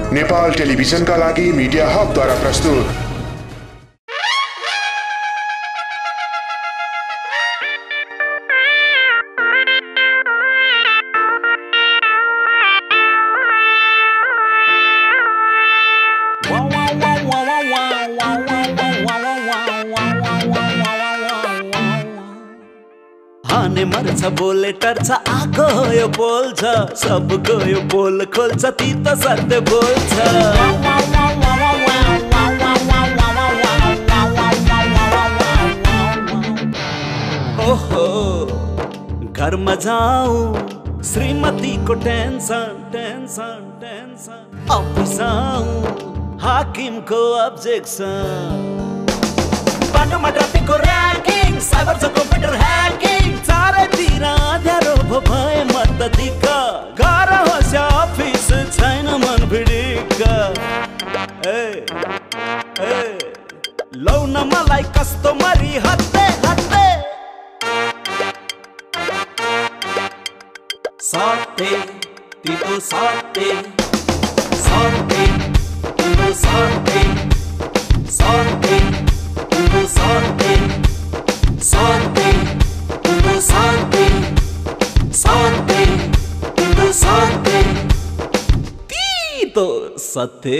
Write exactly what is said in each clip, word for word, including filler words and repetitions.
नेपाल टेलिभिजनका लागि मिडिया हबद्वारा प्रस्तुत। हाने मर्छ बोले टर्छ आको यो बोल्छ सबको यो बोल खोल्छ ती त सत्य बोल्छ। ओहो घरमा जाऊं श्रीमतीको टेन्सन टेन्सन टेन्सन अफिस आऊं हाकिमको अब्जेक्सन बाटोमा ट्राफिकको र्याकिङ साइबर छ कम्प्युटर ह्याकिङ चारैतिर अँध्यारो भो भए म त दिक्क घर होस् या अफिस छैन मन भिडिक्क। ए ए लौ न मलाई कस्तो मरी हत्ते हत्ते साते तितो साते साते तितो साते साते तितो साते साते तितो साते साते तितो साते तितो साते।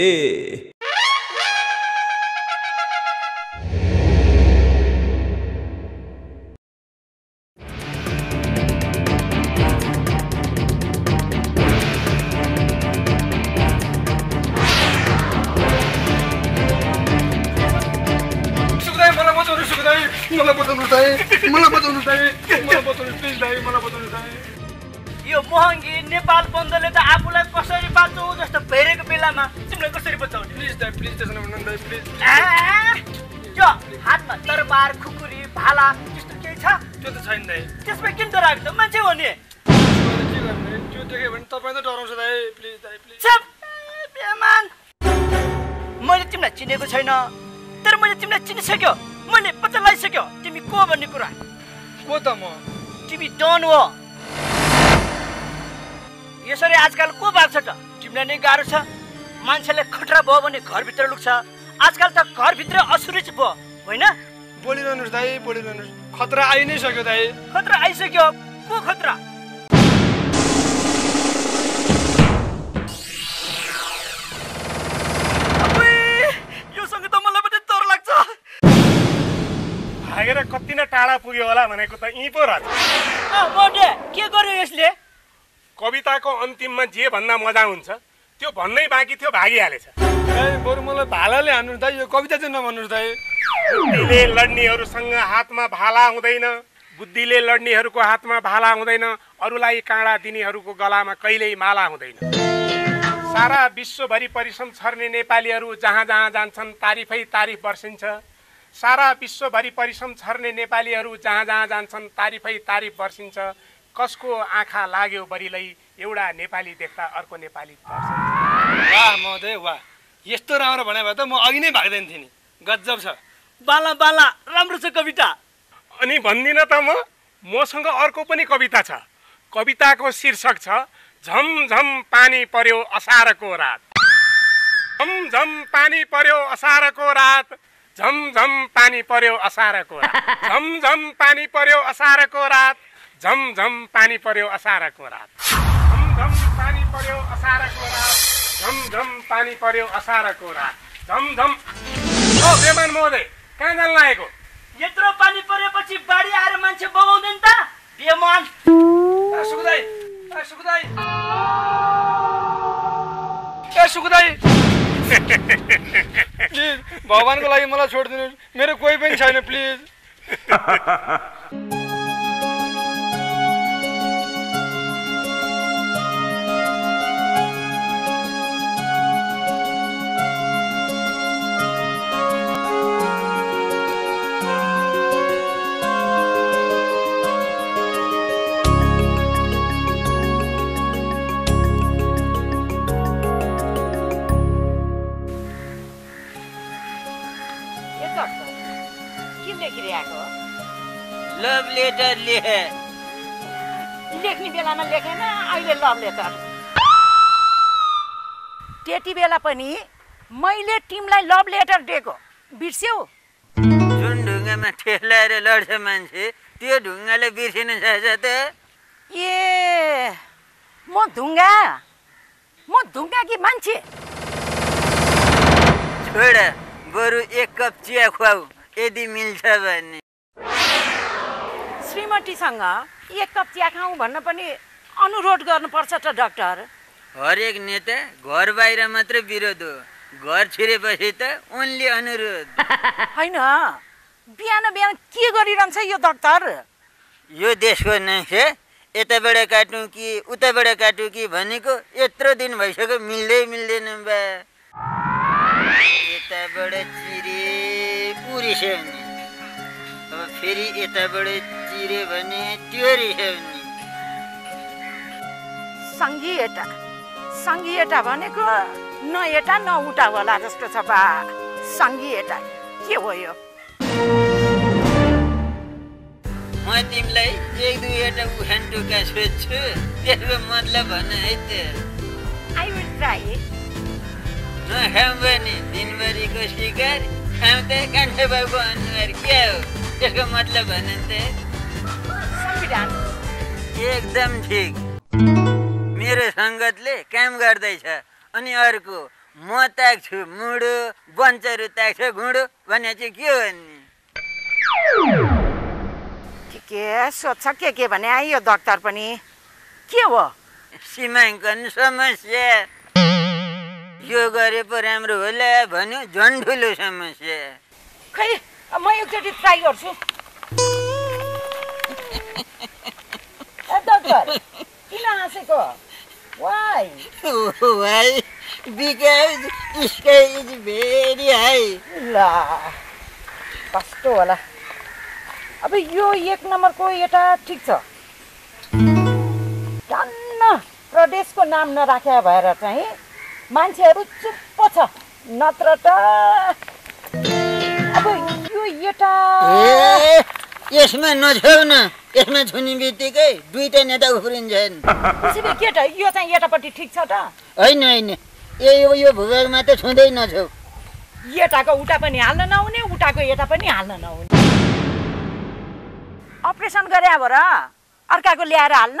मलाई बताउनु दाइ मलाई बताउनु दाइ मलाई बताउनु प्लिज दाइ मलाई बताउनु दाइ। यो महँगी नेपाल बन्दले त आफूलाई कसरी बाँचौ जस्तो भइरहेको बेलामा तिमीलाई कसरी बचाउने? प्लिज दाइ प्लिज त्यसो नभन्नु दाइ प्लिज। यो हातमा तरबार खुकुरी भाला त्यस्तो केही छ? त्यो त छैन दाइ। त्यसमा किन डराएको त मान्छे हो नि? के गर्ने त्यो देख्यो भने तपाईँ त डराउँछ दाइ प्लिज दाइ प्लिज। चुप बेमान मैले तिमीलाई चिनेको छैन तर मैले तिमीलाई चिनिसक्यो मैले पत्ता लगाइसक्यो तिमी को भन्ने कुरा। को त म? तिमी डन हो। यसरी आजकल को भएको छ त? तिमीलाई नै गाह्रो छ। मान्छेले खतरा भयो भने घरभित्र लुक्छ आजकल त घरभित्र असुरक्षित भयो होइन? बोलिरहनुहोस् दाइ बोलिरहनुहोस् खतरा आइ नै सक्यो दाइ। खतरा आइसक्यो? को खतरा? योसँग त मलाई पनि डर लाग्छ। भागेर कति न टाढा पुग्यो होला भनेको त यहीँ पो रहेछ। के गर्यो यसले? कविताको अन्तिममा जे भन्दा मजा हुन्छ त्यो भन्नै बाँकी थियो भागिहालेछ। बरु मलाई भालाले हान्नु दाइ यो कविता चाहिँ नभन्नुहोस् दाइ। बुद्धिले लड्नेहरूसँग हातमा भाला हुँदैन बुद्धिले लड्नेहरूको हातमा भाला हुँदैन अरूलाई काँडा दिनेहरूको गलामा कहिल्यै माला हुँदैन। सारा विश्वभरि परिश्रम छर्ने नेपालीहरू जहाँ जहाँ जान्छन् तारिफै तारिफ बर्सिन्छ। सारा विश्वभरि परिश्रम छर्ने नेपालीहरू जहाँ जहाँ जान्छन् तारिफै तारिफ बर्सिन्छ। कसको आँखा लाग्यो बरिलै एउटा नेपाली देख्दा अर्को नेपाली पर्छ। वाह महोदय वाह यस्तो राम्रो भने भए त म अघि नै भाग्दैन थिएँ नि। गजब छ। बाला बाला राम्रो छ कविता। अनि भन्दिनँ त म मसँग अर्को पनि कविता छ। कविताको शीर्षक छ झमझम पानी पर्यो असारको रात। झमझम पानी पर्यो असारको रात झमझम पानी पर्यो असारको रात झमझम पानी पर्यो असारको रात झमझम पानी पर्यो असारको रात झमझम पानी पर्यो असारको रात झमझम पानी पर्यो असारको रात झमझम। ओ बेमान महोदय कहाँ जान लागेको? यत्रो पानी परेपछि बाढी आएर मान्छे बगाउँदैन त बेमान। सुकुदाई ए सुकुदाई ए सुकुदाई प्लिज भगवानको लागि मलाई छोडिदिनुहोस् मेरो कोही पनि छैन प्लिज। लभ लेटर लेखे लेख्ने बेलामा लेखेन अहिले लभ लेटर त्यति बेला पनि मैले टिमलाई लभ लेटर दिएको बिर्स्यौ? जुन ढुङ्गामा ठेलाएर लड्छ मान्छे त्यो ढुङ्गाले बिर्सिन सक्छ त? ए म ढुङ्गा म ढुङ्गा कि मान्छे? छोड, बरु एक कप चिया खुवाऊ यदि मिल्छ भने। श्रीमतीसँग एक कप चिया खाऊ भन्न पनि अनुरोध गर्नुपर्छ त डाक्टर? हरेक नेता घर बाहिर मात्र विरोध हो, घर छिरेपछि त उनले अनुरोध। होइन, बिहान बिहान के गरिरहन्छ यो डाक्टर? यो देशको नक्सा यताबाट काटौँ कि उताबाट काटौँ कि भनेको यत्रो दिन भइसक्यो, मिल्दै मिल्दैन बा। यताबाट चिरे पुरिस्याउने, अब फेरि यताबाट चिरे भने त्यो रिस्याउने। सङ्घीयता सङ्घीयता भनेको न एटा न उता होला जस्तो छ बा। सङ्घीयता के हो यो? म तिमीलाई एक दुईवटा उखान टुक्का सोध्छु, त्यसको मतलब भन है त। I will try. नखाउँ भने दिनभरिको शिकार, खाउँ त कान्छो बाबुको अनुहार, क्या हो त्यसको मतलब भन त। संविधान। एकदम ठिक। मेरो सङ्गतले काम गर्दैछ। अनि अर्को, म ताक्छु मुडो, बन्चहरू ताक्छ घुँडो भने चाहिँ के हो नि? के सोध्छ के के भने आइयो डाक्टर पनि? के हो? सीमाङ्कन समस्या। यो गरे पो राम्रो होला भन्यो, झन् ठुलो समस्या। खै म एकचोटि ट्राई गर्छु। डाक्टर किन हाँसेको? Why why because sky is very high. ल कस्तो होला? अब यो एक नम्बरको एटा ठिक छ, धन्न प्रदेशको नाम नराखे भएर चाहिँ मान्छेहरू चुप्प छ, नत्र त अब यो एटा यसमा नछाउ न, यसमा छुने बित्तिकै दुईटा नेता उफ्रिन्छन्। त्यसैले के त यो चाहिँ एटापट्टि ठिक छ त? होइन होइन, ए यो भूभागमा त छुँदै नछौ। एटाको उता पनि हाल्न नहुने, उताको एटा पनि हाल्न नहुने। अपरेसन गरे अब र अर्काको ल्याएर हाल्न?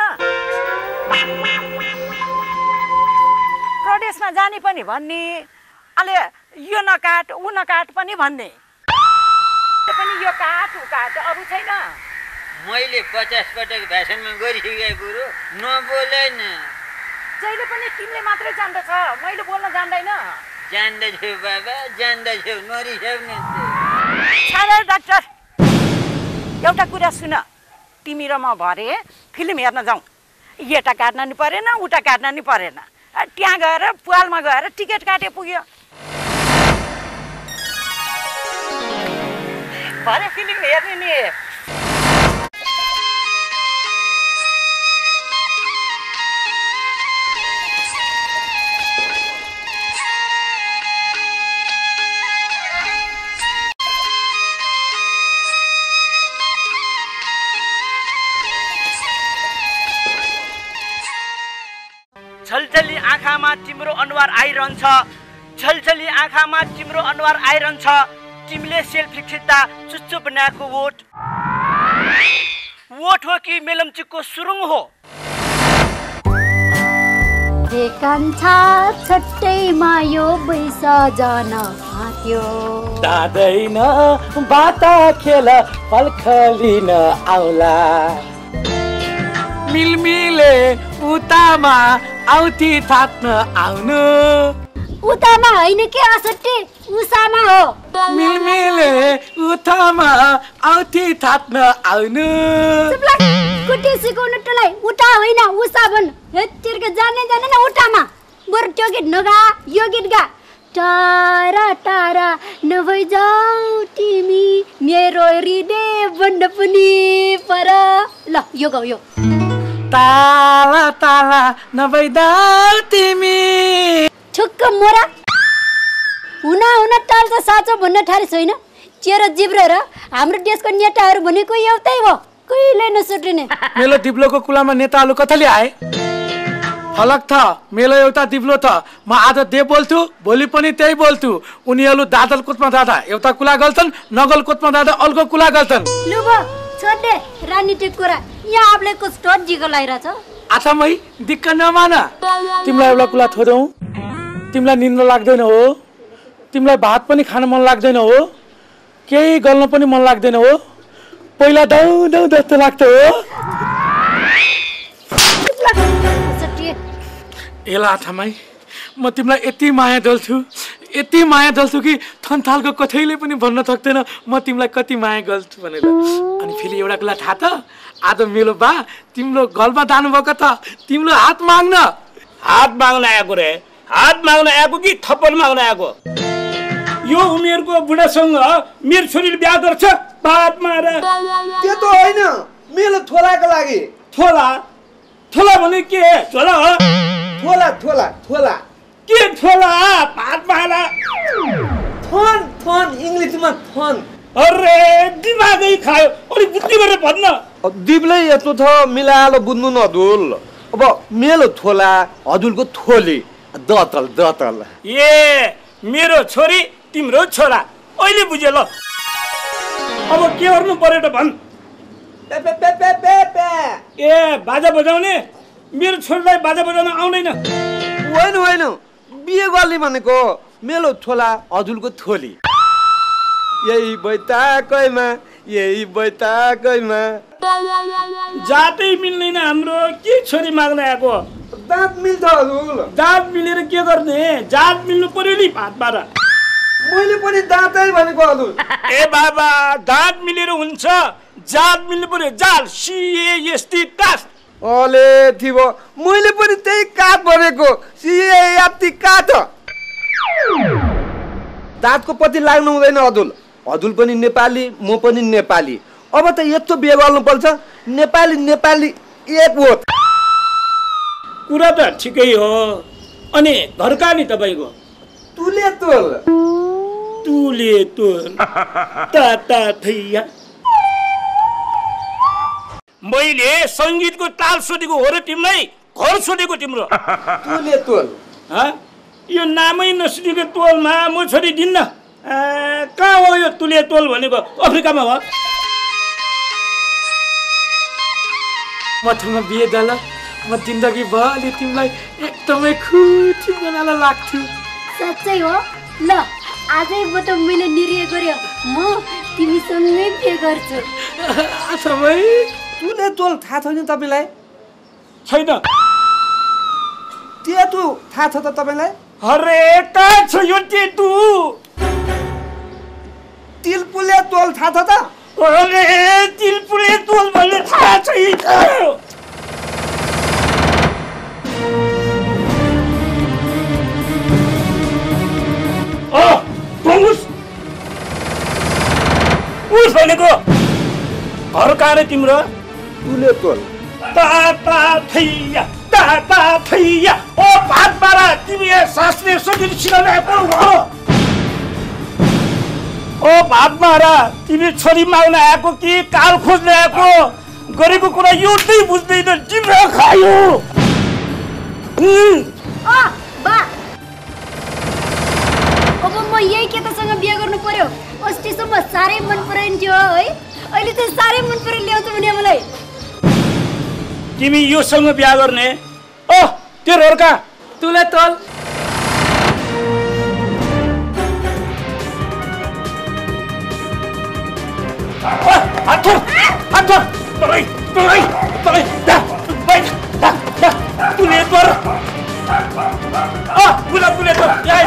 प्रदेशमा जाने पनि भन्ने, अहिले यो नकाट ऊ नकाट पनि भन्ने, पनि यो काट ऊ काट, अरू छैन। मैले पचास पटक भाषणमा गरिसकेको कुरो नबोलेन। जहिले पनि तिमीले मात्रै जान्दछ, मैले बोल्न जान्दैन। जान्दछु बाबा, जान्दछु, नरिसाउने। सारा डाक्टर, एउटा कुरा सुन, तिमी र म भरे फिल्म हेर्न जाउँ। एटा काट्न नि परेन, उता काट्न नि परेन, त्यहाँ गएर पुवालमा गएर टिकट काटे पुग्यो। भरे फिल्म हेर्ने नि। झलझली आँखामा तिम्रो अनुहार आइरहन्छ, झलझली आँखामा तिम्रो अनुहार आइरहन्छ। तिमीले सेल्फी खिच्दा चुच्चो बनाएको वोट वोट हो कि मेलम्चीको सुरुङ हो? कान्छा छट्टैमा यो बैसा जान आत्यो, दादैन बाता खेल पल्खलिन आउला, मिलमिले उतामा आउती थाप्न आउनु, उतामा होइन के असट्टे उसामा हो, मिलमिले उतामा आउती थाप्न आउनु। कुटी सिकाउनु टलाई उता होइन उसा भन। हेत्तिरका जाने जाने न उतामा, बरु त्यो गीत नगा, यो गीत गा। टारा टारा नभइजाऊ तिमी मेरो हृदय बन्द पनि पर। ल यो गाऊ यो। ताला ताला नभइदाऊ तिमी। ठुक्क मोरा हुना हुना टाल त साँचो भन्न ठारेछ होइन? चेरो जिब्रो र हाम्रो देशको नेताहरू भनेको एउटै हो, कहिले नसुट्रिने। मेलो दिप्लोको कुलामा नेताहरू कथाले आए? फलक था मेलो एउटा दिब्लो था म आज दे बोल्छु भोलि पनि त्यही बोल्छु उनीहरू दादल कोतमा दादा एउटा कुरा गर्छन् नगल कोतमा दादा अर्को कुरा गर्छन् लु भो छोड दे राजनीतिक कुरा यहाँ आपले कुछ टोट जिको लाइरा छ आछा मै दिक्क नमान तिमीलाई एउटा कुरा थोरौ तिमीलाई निन्द्रा लाग्दैन हो तिमीलाई भात पनि खान मन लाग्दैन हो केही गर्न पनि मन लाग्दैन हो पहिला दौ दौ जस्तो लाग्थ्यो हो एला आठामाई म तिमीलाई यति माया दल्छु यति माया दल्छु कि थन्थालको कथैले पनि भन्न सक्दैन म तिमीलाई कति माया गर्छु भनेर अनि फेरि एउटा कुरा थाहा त आज मेरो बा तिम्रो घरमा जानुभएको त तिम्रो हात माग्न हात माग्न आएको रे हात माग्न आएको कि थप्पड माग्न आएको यो उमेरको बुढासँग मेरो छोरीले बिहा गर्छ बात मार त्यो त होइन मेरो थोलाको लागि थोला थोला भने के थोला हो थोला थोला थोला के थोला भात माला थन थन इङ्ग्लिसमा थन अरे दिमागै खायो अलि बुद्धि गरेर भन्न दिपलाई यत्रो छ मिलाएर बुझ्नु न हजुर अब मेरो थोला हजुरको थोली दतल दतल ए मेरो छोरी तिम्रो छोरा अहिले बुझे ल अब के गर्नु पर्यो त भन् ए बाजा बजाउने मेरो छोरीलाई बाजा बजाउन आउँदैन होइन होइन बिहे गर्ने भनेको मेरो छोला हजुरको थोली यही बैताकैमा यही बैताकैमा जातै मिल्दैन हाम्रो के छोरी माग्न आएको दाँत मिल्छ हजुर दाँत मिलेर के गर्ने जात मिल्नु पर्यो नि भातबाट मैले पनि दाँतै भनेको हजुर ए बाबा दाँत मिलेर हुन्छ जात मिल्नु पर्यो जाल सिएएसटी टास अले थिबो मैले पनि त्यही काठ भनेको सिएएसटी काठ दाँतको पति लाग्नु हुँदैन हजुर हजुर पनि नेपाली म पनि नेपाली अब त यस्तो बिहे गर्नु पर्छ नेपाली नेपाली एक हो कुरा त ठिकै हो अनि घरका नि तपाईको तुले तोल तुले तोल ताता थैया मैले संगीतको ताल सोधेको हो र तिमीलाई घर सोधेको तिम्रो तुले तोल यो नामै नसुनेको तोलमा म छोरी दिन्न कहाँ हो यो तुले तोल भनेको अफ्रिकामा हो मसँग बिहे दल म जिन्दगी भरि तिमीलाई एकदमै खुसी बनाउन लाग्छु साँच्चै हो ल आजै बाट मैले निर्णय गर्यो म तिमीसँगै बिहे गर्छु अच्छा भाइ तुले तोल थाहा छैन तपाईँलाई छैन तेतु थाहा छ त तपाईँलाई अरे कहाँ छ यो तेतु तिलपुले तोल थाहा छ त अरे तिलपुले तोल भन्ने थाहा छैन ओ बङ्गुस उस भनेको घर कहाँ रे तिम्रो तुले तोल ताता थैया ताता थैया ओ भात बारा तिमी शास्त्रीय सङ्गीत सिकाउन आएको हो ओ भात बारा तिमी छोरी माग्न आएको कि काल खोज्न आएको गरेको कुरा एउटै बुझ्दैन जिब्रो खायो ओ बा अब म यही केटासँग बिहे गर्नु पर्यो अस्तिसम्म साह्रै मन पराइन्थ्यो है अहिले चाहिँ साह्रै मन पराइ ल्याउँछ भने मलाई तिमी योसँग बिहा गर्ने ओ तेरो अर्का तुले तोल हात हात तलै तलै तलै दा बाइ दा दा तुले तोर आ बुला बुला तो याइ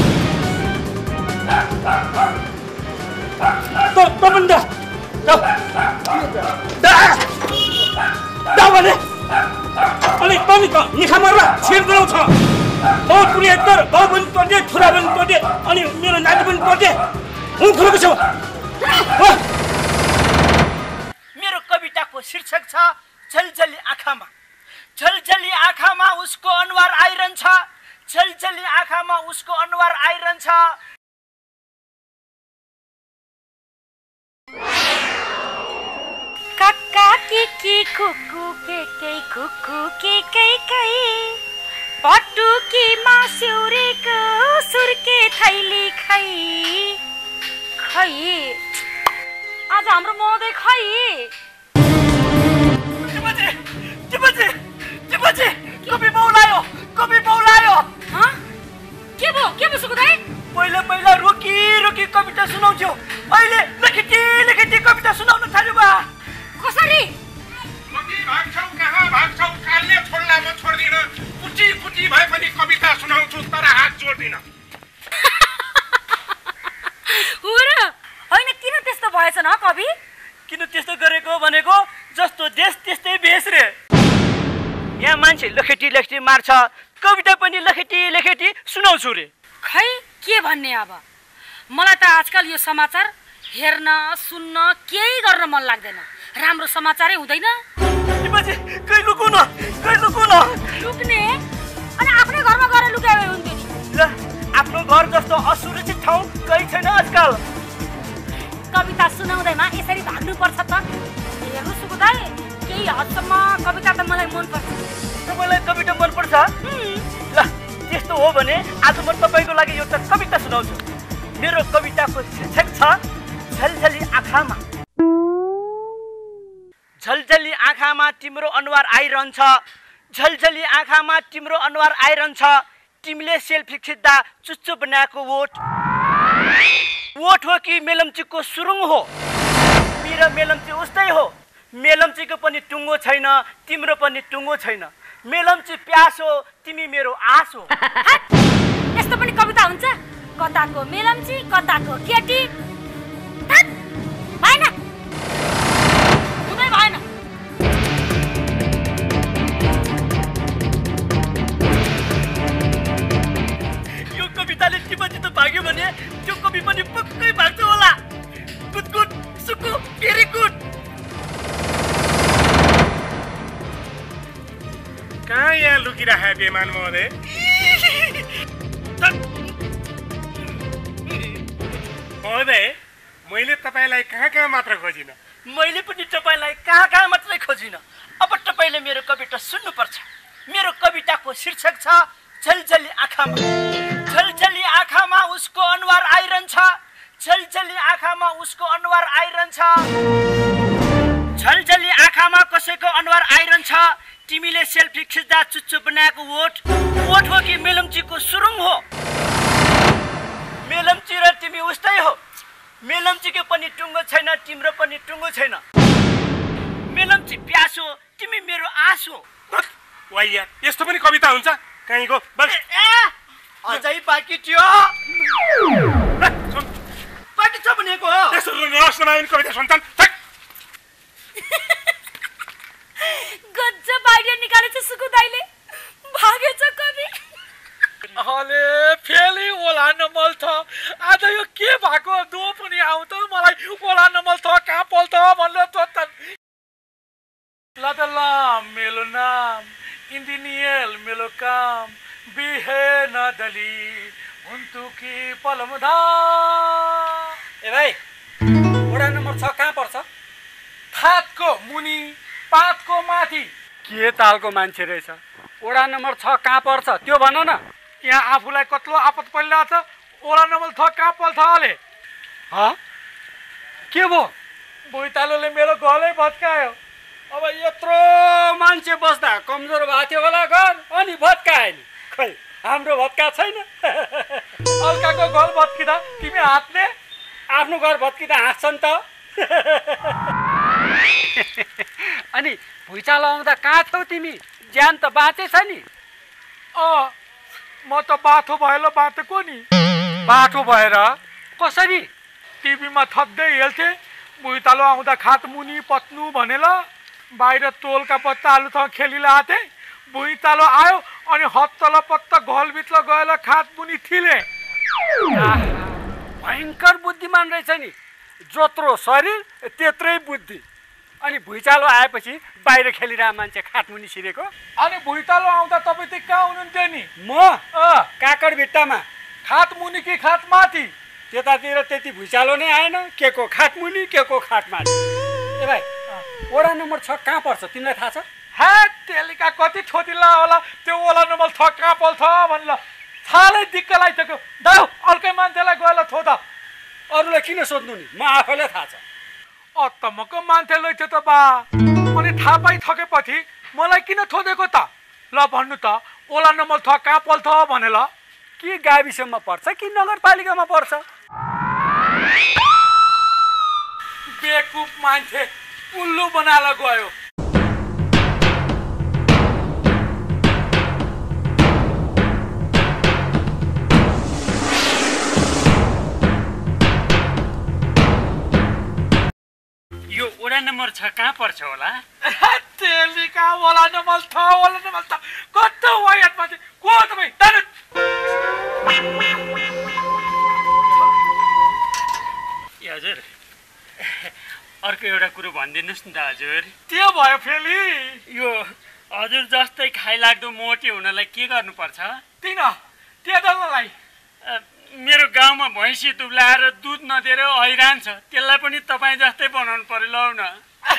तो तो बन्दा दा दा दा भने अनि पनि त निखा मर्ला छेड गराउँछ म तुले तोर बाउ पनि तोर्दे छोरा पनि तोर्दे अनि मेरो नाति पनि तोर्दे हुँ खुलेको छ मेरो कविताको शीर्षक छ झलझली आँखामा झलझली आँखामा उसको अनुहार आइरहन्छ झलझली आँखामा उसको अनुहार आइरहन्छ काका के के कुकु के के कुकु के के के पटुकी मास्युरेको सुर्के थैली खै खै आज हाम्रो महोदय खै टिपचे टिपचे टिपचे कपी बौलायो कपी बौलायो ह के भो के भो सुकुदाई पहिला पहिला रोकी रोकी कविता सुनाउँथ्यो अहिले लेखेटी लेखेटी कविता सुनाउन थाल्यो बा कसरी कति भाग्छौ कहाँ भाग्छौ कालले छोड्ला म छोड्दिन कुटी कुटी भए पनि कविता सुनाउँछु तर हात जोड्दिन हो र हैन किन त्यस्तो भएछ न कवि किन त्यस्तो गरेको भनेको जस्तो देश त्यस्तै भेष रे यहाँ मान्छे लेखेटी लेखेटी मार्छ कविता पनि लेखेटी लेखेटी सुनाउँछु रे खै के भन्ने अब मलाई त आजकल यो समाचार हेर्न सुन्न केही गर्न मन लाग्दैन राम्रो समाचारै हुँदैन टिपचे कहीं लुकु न कहीं लुकु न लुक्ने अनि आफ्नै घरमा गएर लुकाए हुन्थ्यो नि ल आफ्नो घर जस्तो असुरक्षित ठाउँ कहीँ छैन आजकल कविता सुनाउँदैमा यसरी भाग्नु पर्छ त हेर्नु सुकुदाई केही हदसम्म कविता त मलाई मन पर्छ तपाईलाई कविता मन पर्छ ल त्यस्तो हो भने आज म तपाईको लागि एउटा कविता सुनाउँछु मेरो कविताको शीर्षक छ झलझली आँखामा झलझली आँखामा तिम्रो अनुहार आइरहन्छ झलझली आँखामा तिम्रो अनुहार आइरहन्छ तिमीले सेल्फी खिच्दा चुच्चो बनाएको वोट वोट हो कि मेलम्चीको सुरुङ हो मेरो मेलम्ची उस्तै हो मेलम्चीको पनि टुङ्गो छैन तिम्रो पनि टुङ्गो छैन मेलम्ची प्यास हो तिमी मेरो आस हो यस्तो पनि कविता हुन्छ कताको मेलम्ची कताको केटी भएन हुँदै भएन यो कविताले टिपची त भाग्यो भने त्यो कवि पनि पक्कै भाग्छ होला गुड गुड सुकु भेरी गुड कहाँ यहाँ लुकिराखे बेमान महोदय महोदय मैले तपाईँलाई कहाँ कहाँ मात्र खोजिनँ मैले पनि तपाईँलाई कहाँ कहाँ मात्रै खोजिनँ अब तपाईँले मेरो कविता सुन्नुपर्छ मेरो कविताको शीर्षक छ झलझली आँखामा झलझली आँखामा उसको अनुहार आइरहन्छ झलझली आँखामा उसको अनुहार आइरहन्छ झलझली आँखामा कसैको अनुहार आइरहन्छ तिमीले सेल्फी खिच्दा चुच्चो बनाएको वोट वोट हो कि मेलम्चीको सुरुङ हो मेलम्ची र तिमी उस्तै हो मेलम्चीको पनि टुङ्गो छैन तिम्रो पनि टुङ्गो छैन मेलम्ची प्यास हो तिमी मेरो आस हो वाइया यस्तो पनि कविता हुन्छ कहीँको बस अझै बाँकी थियो बाँकी छ भनेको हो त्यसो रस नमाग्ने कविता सुन्छन् गज्ज बाहिर निकालेछ सुकुदाईले भागेछ कवि अले फेरि ओलान मल थ आज यो के भएको दो पनि आउ त मलाई ओलान मल थ कहाँ पल त भन्नु त ल त ल मेरो नाम इन्जिनियर मेरो काम बिहे नदली हुन्तु कि पलमधा ए भाइ वडा नम्बर छ कहाँ पर्छ थातको मुनि पातको माथि के तालको मान्छे रहेछ वडा नम्बर छ कहाँ पर्छ त्यो भन न यहाँ आफूलाई कत्लो आपत परिरहेछ वडा नम्बर छ कहाँ पर्छ अले ह के भो बोइतालोले मेरो गलै भत्कायो अब यत्रो मान्छे बस्दा कमजोर भएको थियो होला घर अनि भत्कायो नि खै हाम्रो भत्का छैन अर्काको घर भत्किँदा तिमी हातले आफ्नो घर भत्किँदा हाँस्छन् त अनि भुइँचालो आउँदा कहाँ छौ तिमी ज्यान त बाँचेछ नि अँ म त बाठो भएर बाँचेको नि बाठो भएर कसरी टिभीमा थप्दै हेल्थे भुइँचालो आउँदा खात मुनि पत्नु भनेर बाहिर टोलका बच्चाहरूसँग खेलिरहेको थिएँ भुइँचालो आयो अनि हत्तल पत्त घरभित्र गएर खात मुनि थिले भयङ्कर बुद्धिमान रहेछ नि जत्रो शरीर त्यत्रै बुद्धि अनि भुइँचालो आएपछि बाहिर खेलिरहेको मान्छे खाटमुनि छिरेको अनि भुइँचालो आउँदा तपाईँ चाहिँ कहाँ हुनुहुन्थ्यो नि म काकड भिट्टामा खाट मुनि कि खाट माथि त्यतातिर त्यति भुइँचालो नै आएन के को खाटमुनि के को खाटमाथि ए भाइ वडा नम्बर छ कहाँ पर्छ तिमीलाई थाहा छ हे तेलिका कति ठोतिला होला त्यो ओला नम्बर छ कहाँ पल्छ भन्ला छालै दिक्क लागिसक्यो दाउ अर्कै मान्छेलाई गएर थो त अरूलाई किन सोध्नु नि म आफैलाई थाहा छ अत्तमको मान्छे लैथ्यो त बा अनि थाहा पाइसकेपछि मलाई किन थोदेको त ल भन्नु त ओला नम्बर छ कहाँ पल्छ भने ल के गाविसमा पर्छ कि नगरपालिकामा पर्छ बेकुप मान्छे उल्लु बनाएर गयो यो वडा नम्बर छ कहाँ पर्छ होला तेलिका ओला नम्बर छ ओला नम्बर छ कस्तो वायत मान्छे को तपाईँ दानु हजुर अर्को एउटा कुरो भनिदिनुहोस् नि त हजुर त्यो भयो फेरि यो हजुर जस्तै खाइलाग्दो मोटे हुनलाई के गर्नुपर्छ किन त्यहाँलाई मेरो गाउँमा भैँसी दुब्लाएर दुध नदिएर हैरान छ त्यसलाई पनि तपाईँ जस्तै बनाउनु पर्यो लौ न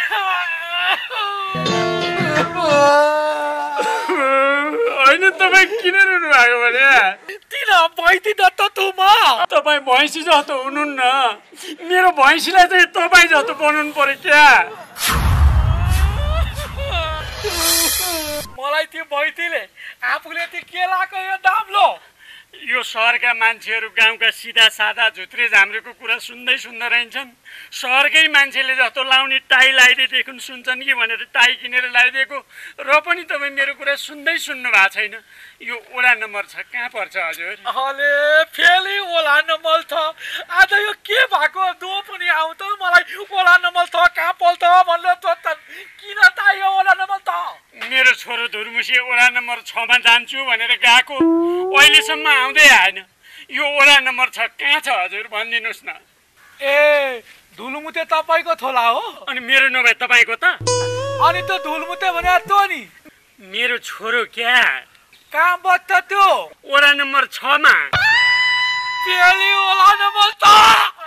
होइन तपाईँ किन रुनु भएको भने किन भैँसी त तुम तपाईँ भैँसी जस्तो हुनुहुन्न मेरो भैँसीलाई चाहिँ तपाईँ जस्तो बनाउनु पर्यो क्या मलाई त्यो भैँसीले आफूले त्यो के लाएको यो दाम्लो यो सहरका मान्छेहरू गाउँका सिधा सादा झुत्रे झाम्रेको कुरा सुन्दै सुन्दै रहन्छन् सहरकै मान्छेले जस्तो लाउने टाई लगाइदिएदेखि सुन्छन् कि भनेर टाई किनेर लगाइदिएको र पनि तपाईँ मेरो कुरा सुन्दै सुन्नु भएको छैन यो ओला नम्बर छ कहाँ पर्छ हजुर अले फेरि ओला नम्बर छ आज यो के भएको दो पनि आउँ त मलाई ओला नम्बर छ कहाँ पर्छ भनेर सोध्छन् किन त यो ओला नम्बर छ मेरो छोरो धुर्मुसी ओला नम्बर छमा जान्छु भनेर गएको अहिलेसम्म आउँदै आएन यो ओला नम्बर छ कहाँ छ हजुर भनिदिनुहोस् न ए धुलमुते तपाईँको थोला हो अनि मेरो नभए तपाईँको त अनि त धुलमुते भने त नि मेरो छोरो क्या कहाँ बस्छ त्यो ओला नम्बर छमा फेरि ओला नम्बर छ